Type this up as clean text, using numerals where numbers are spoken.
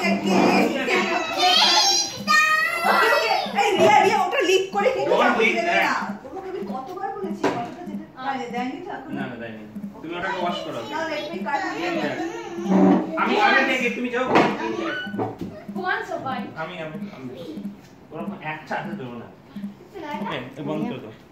এই রিয়া ওটা লিক করে কিন্তু দেবে না। তোমাকে আমি কতবার বলেছি কথাটা যেতে দেয়নি তো এখন। না দেয়নি। তুমি ওটাকে ওয়াশ করো। না লেট মি কাট। আমি আগে থেকে তুমি যাও। কোন সবাই? আমি ওরকম একটা হাতে দেবো না। বন্ধ করে দাও।